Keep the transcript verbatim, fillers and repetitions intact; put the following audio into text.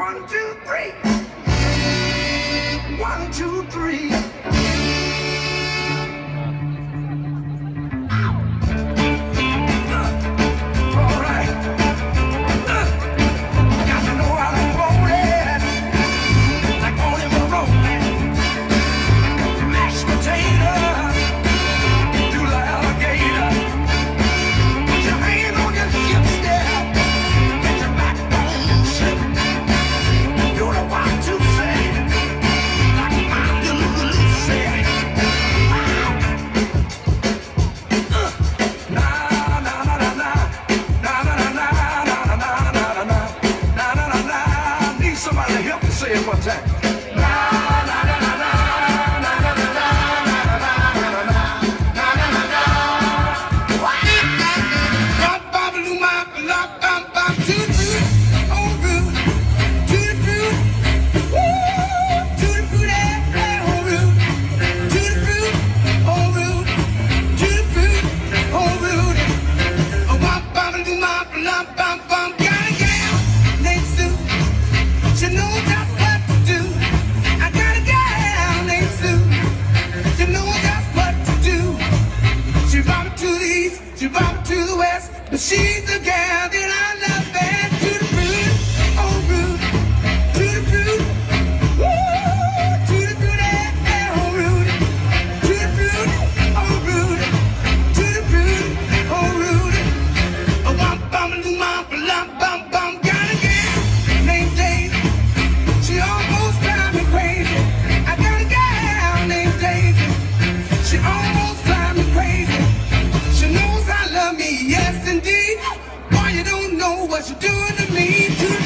One, two, three. One, two, three. Somebody help me say it one time. She brought to the west, but she's the gal that I love best. To the fruit, oh root, to the fruit, woo, to the fruit, eh, oh root, to the fruit, oh root, to the fruit, oh root. Oh bum bum do my bum bum bum, got a gal named Daisy. She almost drives me crazy. I got a gal named Daisy. She almost drives me crazy. She knows I love me, yes indeed. Boy, you don't know what you're doing to me. To